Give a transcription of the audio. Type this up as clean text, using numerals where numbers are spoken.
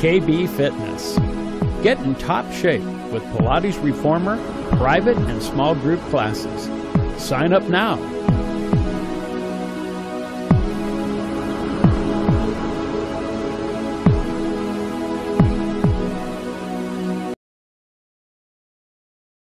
KB Fitness. Get in top shape with Pilates Reformer, private and small group classes. Sign up now